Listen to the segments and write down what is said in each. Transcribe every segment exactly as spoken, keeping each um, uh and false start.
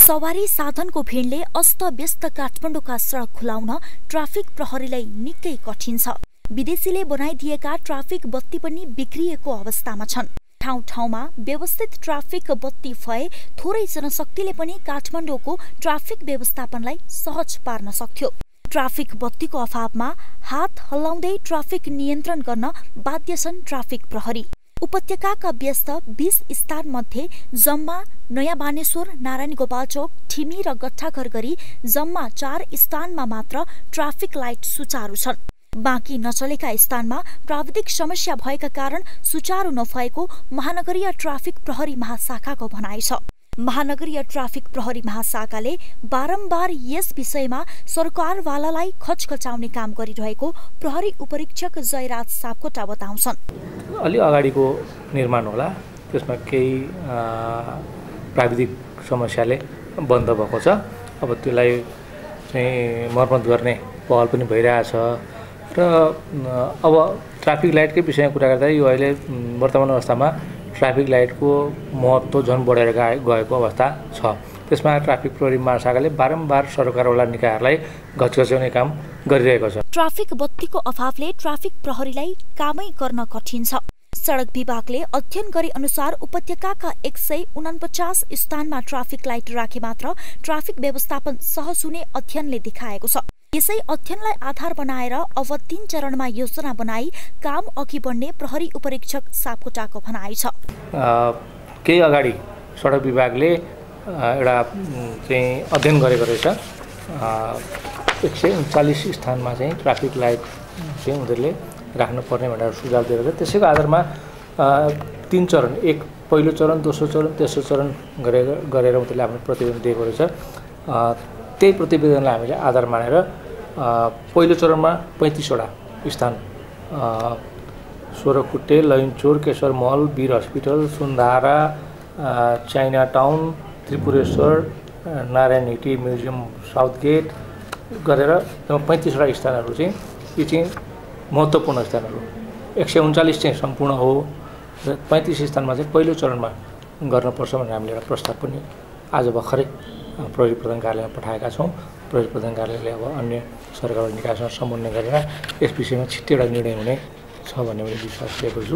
सवारी साधनको भिडले अस्तव्यस्त काठमाडौँका सडक खुलाउन ट्राफिक प्रहरीलाई निकै कठिन छ। विदेशीले बनाइदिएका ट्राफिक बत्ती पनि बिग्रिएको अवस्थामा छन्। ठाउँ ठाउँमा व्यवस्थित ट्राफिक बत्ती भए थोरै जनशक्तिले पनि काठमाडौँको ट्राफिक व्यवस्थापनलाई सहज पार्न सक्थ्यो। ट्राफिक बत्तीको अभावमा हात हल्लाउँदै ट्राफिक नियन्त्रण गर्न बाध्य छन् ट्राफिक प्रहरी। उपत्यकाका व्यस्त बीस स्थान मध्ये जम्मा नयाँ बानेश्वर, नारायण गोपालचोक, ठिमी र गट्टाघर गरी जम्मा चार स्थानमा मात्र ट्राफिक लाइट सुचारू छन्। बाँकी नचलेका स्थानमा प्राविधिक समस्या भएका कारण सुचारू नभएको महानगरीय ट्राफिक प्रहरी महाशाखाको भनाइ छ। महानगरीय ट्राफिक प्रहरी महाशाखाले बारम्बार यस विषयमा सरकारवालालाई खचखचाउने काम गरिरहेको प्रहरी उपरीक्षक जयराज सापकोटा बताउँछन्। अलि अगाडिको निर्माण होला, त्यसमा केही प्राविधिक समस्याले बन्द भएको छ। अब त्यसलाई चाहिँ मर्मत गर्ने पहल पनि भइरहेछ र अब ट्राफिक लाइटकै विषयमा कुरा गर्दा यो अहिले वर्तमान अवस्थामा ट्राफिक लाइटको महत्त्व झन् बढेर गएको अवस्था छ। त्यसमा ट्राफिक प्रहरी महाशाखाले बारम्बार सरकारवाला निकायहरूलाई घचघच्याउने काम गरिरहेको छ। ट्राफिक बत्तीको अभावले ट्राफिक प्रहरीलाई कामै गर्न कठिन छ। सडक विभागले अध्ययन गरे अनुसार उपत्यकाका एक सय उनापचास स्थानमा ट्राफिक लाइट राखे मात्र ट्राफिक व्यवस्थापन सहज हुने अध्ययनले देखाएको छ। यसै अध्ययनलाई आधार बनाएर अब तीन चरणमा योजना बनाई काम अघि बढ्ने प्रहरी उपरीक्षक सापकोटाको भनाइ छ। केही अगाडि सडक विभागले एउटा चाहिँ अध्ययन गरेको रहेछ। एक सय उन्चालिस स्थानमा चाहिँ ट्राफिक लाइट चाहिँ उनीहरूले राख्नुपर्ने भनेर सुझाव दिएको छ। त्यसैको आधारमा तीन चरण, एक पहिलो चरण, दोस्रो चरण, तेस्रो चरण गरेर गरेर उनीहरूले आफ्नो प्रतिवेदन दिएको रहेछ। त्यही प्रतिवेदनलाई हामीले आधार मानेर पहिलो चरणमा पैँतिसवटा स्थान Sohrakhutte, Lainchaur, Keshar Mahal, Bir hospital, Sundhara, china town, Tripureshwar, Narayan Hiti museum, south gate गरेर पैँतिसवटा स्थानहरू चाहिँ यी चाहिँ महत्त्वपूर्ण स्थानहरू एक सय उन्चालिस चाहिँ सम्पूर्ण हो र पैँतिस स्थानमा चाहिँ पहिलो चरणमा गर्नुपर्छ भनेर हामीले एउटा प्रस्ताव पनि आज भर्खरै प्रहरी प्रधान कार्यालयमा पठाएका छौँ। प्रहरी प्रधान कार्यालयले अब अन्य सरकारी निकायसँग समन्वय गरेर यस विषयमा छिट्टै एउटा निर्णय हुने छ भन्ने मैले विश्वास लिएको छु।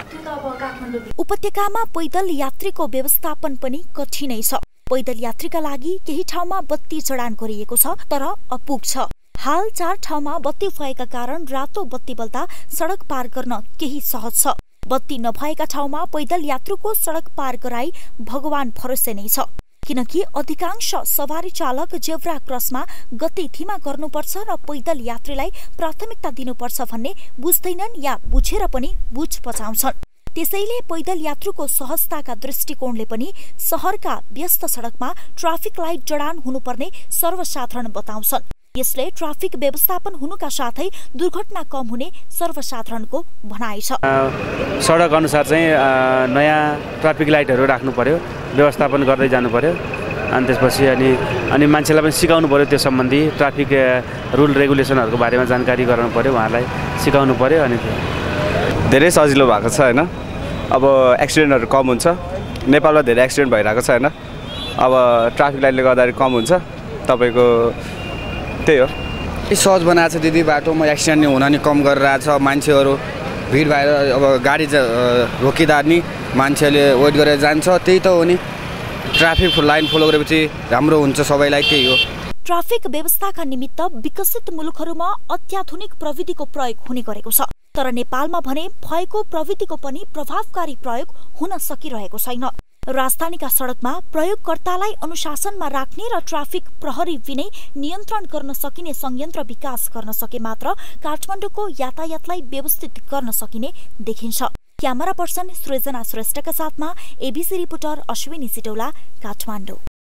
उपत्यकामा पैदल यात्रीको व्यवस्थापन पनि कठिनै छ। पैदल यात्रीका लागि केही ठाउँमा बत्ती जडान गरिएको छ तर अपुग छ। हाल चार ठाउँमा बत्ती भएका कारण रातो बत्ती बल्दा सडक पार गर्न केही सहज छ। बत्ती नभएका ठाउँमा पैदल यात्रुको सडक पार गराई भगवान भरोसे नै छ, किनकि अधिकांश सवारी चालक जेब्रा क्रसमा गति धीमा गर्नुपर्छ र पैदल यात्रीलाई प्राथमिकता दिनुपर्छ भन्ने बुझ्दैनन् या बुझेर पनि बुझ पचाउँछन्। त्यसैले पैदल यात्रुको सहजताका दृष्टिकोणले पनि शहरका व्यस्त सडकमा ट्राफिक लाइट जडान हुनुपर्ने सर्वसाधारण बताउँछन्। यसले ट्राफिक व्यवस्थापन हुनुका साथै दुर्घटना कम हुने सर्वसाधारणको भनाइ छ। सडक अनुसार चाहिँ नयाँ ट्राफिक लाइटहरू राख्नु पर्यो, व्यवस्थापन गर्दै जानु पर्यो। अनि त्यसपछि अनि अनि मान्छेलाई पनि सिकाउनु पर्यो, त्यो सम्बन्धी ट्राफिक रुल रेगुलेसनहरूको बारेमा जानकारी गराउनु पर्यो, उहाँहरूलाई सिकाउनु पर्यो। अनि धेरै सजिलो भएको छ होइन। अब एक्सिडेन्टहरू कम हुन्छ। नेपालमा धेरै एक्सिडेन्ट भइरहेको छ होइन। अब ट्राफिक लाइटले गर्दाखेरि कम हुन्छ। तपाईँको त्यही हो, सहज बनाएको छ दिदी बाटो। म एक्सिडेन्ट हुन नि कम गरिरहेछ। मान्छेहरू भिड भएर अब गाडी रोकिँदा नि मान्छेले वेट गरेर जान्छ। त्यही त हो नि, ट्राफिक लाइन फलो गरेपछि राम्रो हुन्छ सबैलाई। त्यही हो। ट्राफिक व्यवस्थाका निमित्त विकसित मुलुकहरूमा अत्याधुनिक प्रविधिको प्रयोग हुने गरेको छ, तर नेपालमा भने भएको प्रविधिको पनि प्रभावकारी प्रयोग हुन सकिरहेको छैन। राजधानीका सडकमा प्रयोगकर्तालाई अनुशासनमा राख्ने र ट्राफिक प्रहरी विनै नियन्त्रण गर्न सकिने संयन्त्र विकास गर्न सके मात्र काठमाडौँको यातायातलाई व्यवस्थित गर्न सकिने देखिन्छ। क्यामेरा पर्सन सृजना श्रेष्ठका साथमा एबीसी रिपोर्टर अश्विनी सिटौला, काठमाडौँ।